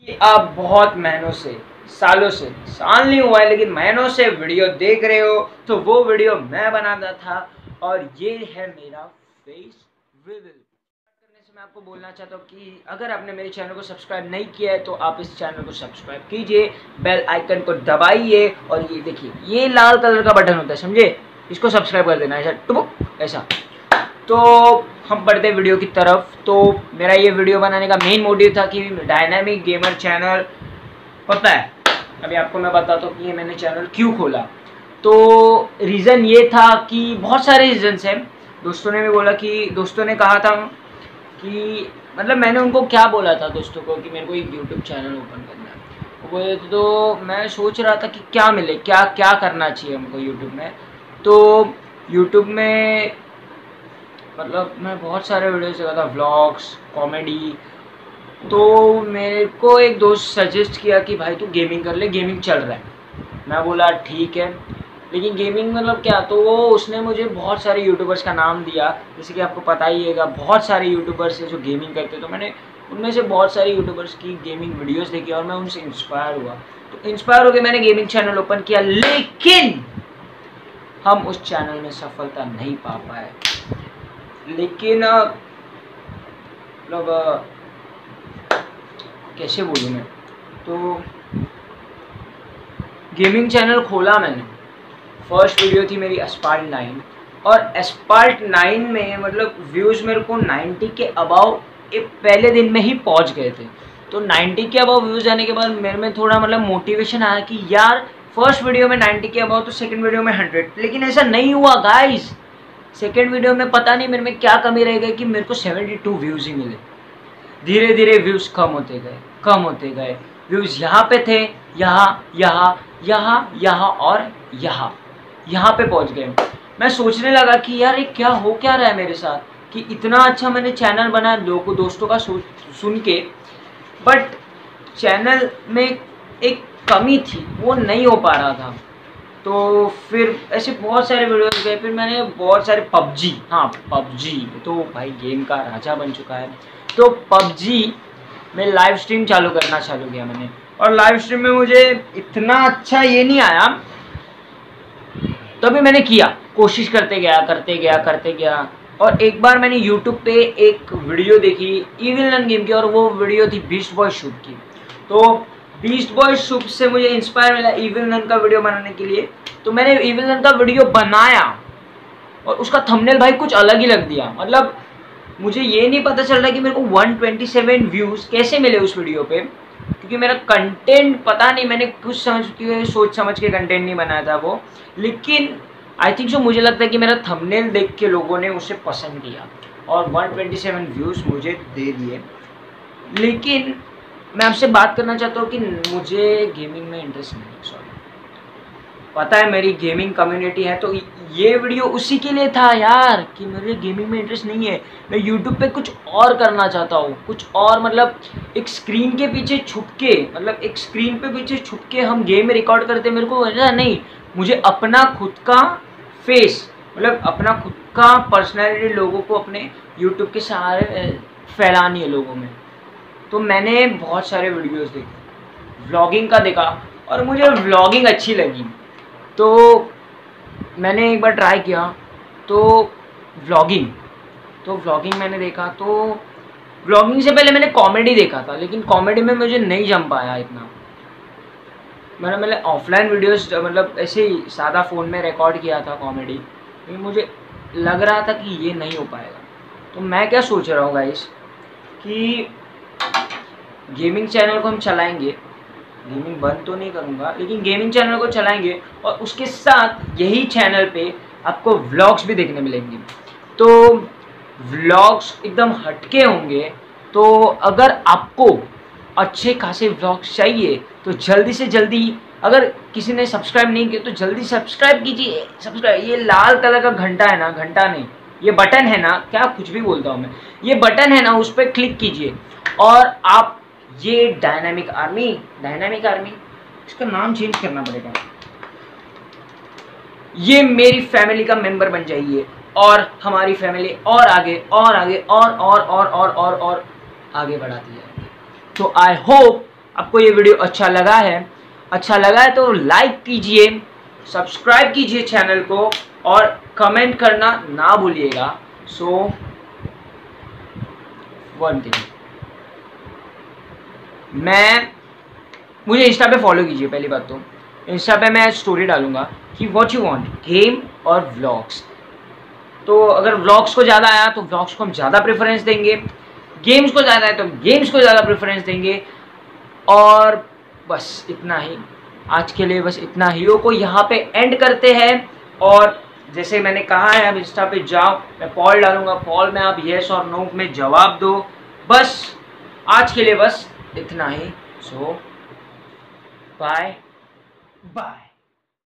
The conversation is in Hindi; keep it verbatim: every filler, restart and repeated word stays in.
कि आप बहुत महीनों से, सालों से, साल नहीं हुआ है लेकिन महीनों से वीडियो देख रहे हो, तो वो वीडियो मैं बनाता था और ये है मेरा फेस रिवील। करने से मैं आपको बोलना चाहता हूँ कि अगर आपने मेरे चैनल को सब्सक्राइब नहीं किया है तो आप इस चैनल को सब्सक्राइब कीजिए, बेल आइकन को दबाइए और ये देखिए ये लाल कलर का बटन होता है, समझे, इसको सब्सक्राइब कर देना ऐसा टुक ऐसा। तो हम बढ़ते वीडियो की तरफ। तो मेरा ये वीडियो बनाने का मेन मोटिव था कि डायनामिक गेमर चैनल, पता है अभी आपको मैं बताता हूँ कि ये मैंने चैनल क्यों खोला। तो रीज़न ये था कि बहुत सारे रीजन्स हैं। दोस्तों ने भी बोला कि दोस्तों ने कहा था कि मतलब मैंने उनको क्या बोला था दोस्तों को कि मेरे को एक यूट्यूब चैनल ओपन करना है। वो तो मैं सोच रहा था कि क्या मिले, क्या क्या करना चाहिए हमको यूट्यूब में। तो यूट्यूब में मतलब मैं बहुत सारे वीडियोस देखा था, व्लॉग्स, कॉमेडी। तो मेरे को एक दोस्त सजेस्ट किया कि भाई तू गेमिंग कर ले, गेमिंग चल रहा है। मैं बोला ठीक है, लेकिन गेमिंग मतलब क्या, तो वो उसने मुझे बहुत सारे यूट्यूबर्स का नाम दिया, जैसे कि आपको पता ही है बहुत सारे यूट्यूबर्स हैं जो गेमिंग करते। तो मैंने उनमें से बहुत सारे यूट्यूबर्स की गेमिंग वीडियोस देखी और मैं उनसे इंस्पायर हुआ। तो इंस्पायर होकर मैंने गेमिंग चैनल ओपन किया, लेकिन हम उस चैनल में सफलता नहीं पा पाए। लेकिन मतलब कैसे बोलूँ मैं, तो गेमिंग चैनल खोला मैंने। फर्स्ट वीडियो थी मेरी एस्पार्ट नाइन, और एस्पार्ट नाइन में मतलब व्यूज़ मेरे को नाइन्टी के अबाव एक पहले दिन में ही पहुंच गए थे। तो नाइन्टी के अबाव व्यूज़ आने के बाद मेरे में थोड़ा मतलब मोटिवेशन आया कि यार फर्स्ट वीडियो में नाइन्टी के अबाव तो सेकंड वीडियो में हंड्रेड। लेकिन ऐसा नहीं हुआ गाइस। सेकेंड वीडियो में पता नहीं मेरे में क्या कमी रह गई कि मेरे को सेवेंटी टू व्यूज़ ही मिले। धीरे धीरे व्यूज़ कम होते गए, कम होते गए। व्यूज़ यहाँ पे थे, यहाँ यहाँ यहाँ यहाँ और यहाँ यहाँ पे पहुँच गए। मैं सोचने लगा कि यार ये क्या हो क्या रहा है मेरे साथ कि इतना अच्छा मैंने चैनल बनाया लोगों दोस्तों का सुन के, बट चैनल में एक कमी थी, वो नहीं हो पा रहा था। तो फिर ऐसे बहुत सारे वीडियोस गए। फिर मैंने बहुत सारे पबजी, हाँ पबजी तो भाई गेम का राजा बन चुका है। तो पबजी में लाइव स्ट्रीम चालू करना चालू किया मैंने, और लाइव स्ट्रीम में मुझे इतना अच्छा ये नहीं आया, तभी मैंने किया, कोशिश करते गया करते गया करते गया। और एक बार मैंने यूट्यूब पे एक वीडियो देखी इविल नन गेम की, और वो वीडियो थी बीस्ट बॉय शूट की। तो बीस्ट बॉय शूट से मुझे इंस्पायर मिला इविल नन का वीडियो बनाने के लिए। तो मैंने इविल नन का वीडियो बनाया और उसका थंबनेल भाई कुछ अलग ही लग दिया। मतलब मुझे ये नहीं पता चल रहा कि मेरे को वन ट्वेंटी सेवन व्यूज़ कैसे मिले उस वीडियो पे, क्योंकि मेरा कंटेंट पता नहीं, मैंने कुछ समझ के सोच समझ के कंटेंट नहीं बनाया था वो। लेकिन आई थिंक सो मुझे लगता है कि मेरा थंबनेल देख के लोगों ने उसे पसंद किया और वन ट्वेंटी सेवन व्यूज़ मुझे दे दिए। लेकिन मैं आपसे बात करना चाहता हूँ कि मुझे गेमिंग में इंटरेस्ट नहीं है। सॉरी, पता है मेरी गेमिंग कम्युनिटी है, तो ये वीडियो उसी के लिए था यार कि मेरे गेमिंग में इंटरेस्ट नहीं है। मैं यूट्यूब पे कुछ और करना चाहता हूँ, कुछ और, मतलब एक स्क्रीन के पीछे छुप के, मतलब एक स्क्रीन पे पीछे छुप के हम गेम रिकॉर्ड करते, मेरे को ऐसा नहीं। मुझे अपना खुद का फेस, मतलब अपना खुद का पर्सनैलिटी लोगों को अपने यूट्यूब के सहारे फैलानी है लोगों में। तो मैंने बहुत सारे वीडियोस देखे, व्लॉगिंग का देखा और मुझे व्लॉगिंग अच्छी लगी। तो मैंने एक बार ट्राई किया तो व्लॉगिंग तो व्लॉगिंग मैंने देखा। तो व्लॉगिंग से पहले मैंने कॉमेडी देखा था, लेकिन कॉमेडी में मुझे नहीं जम पाया इतना। मैंने मैंने ऑफलाइन वीडियोस मतलब ऐसे ही सादा फ़ोन में रिकॉर्ड किया था कॉमेडी, लेकिन मुझे लग रहा था कि ये नहीं हो पाएगा। तो मैं क्या सोच रहा हूँ गाइस कि गेमिंग चैनल को हम चलाएंगे, गेमिंग बंद तो नहीं करूँगा, लेकिन गेमिंग चैनल को चलाएंगे और उसके साथ यही चैनल पे आपको व्लॉग्स भी देखने मिलेंगे। तो व्लॉग्स एकदम हटके होंगे। तो अगर आपको अच्छे खासे व्लॉग्स चाहिए तो जल्दी से जल्दी, अगर किसी ने सब्सक्राइब नहीं किया तो जल्दी सब्सक्राइब कीजिए। सब्सक्राइब, ये लाल कलर का घंटा है ना, घंटा नहीं, ये बटन है ना, क्या कुछ भी बोलता हूँ मैं, ये बटन है ना, उस पर क्लिक कीजिए और आप ये डायनामिक आर्मी डायनामिक आर्मी इसका नाम चेंज करना पड़ेगा, ये मेरी फैमिली का मेंबर बन जाइए और हमारी फैमिली और आगे और आगे और और और और और और आगे बढ़ाती जाएगी। तो आई होप आपको ये वीडियो अच्छा लगा है अच्छा लगा है तो लाइक कीजिए, सब्सक्राइब कीजिए चैनल को और कमेंट करना ना भूलिएगा। सो वन थिंग, मैं मुझे इंस्टा पे फॉलो कीजिए। पहली बात तो इंस्टा पे मैं स्टोरी डालूंगा कि व्हाट यू वांट, गेम और व्लॉग्स। तो अगर व्लॉग्स को ज़्यादा आया तो व्लॉग्स को हम ज़्यादा प्रेफरेंस देंगे, गेम्स को ज़्यादा है तो गेम्स को ज़्यादा प्रेफरेंस देंगे। और बस इतना ही आज के लिए, बस इतना ही को यहाँ पे एंड करते हैं। और जैसे मैंने कहा है, अब इंस्टा पे जाओ, मैं पॉल डालूंगा, पॉल में आप येस और नो में जवाब दो। बस आज के लिए बस इतना ही। सो बाय बाय।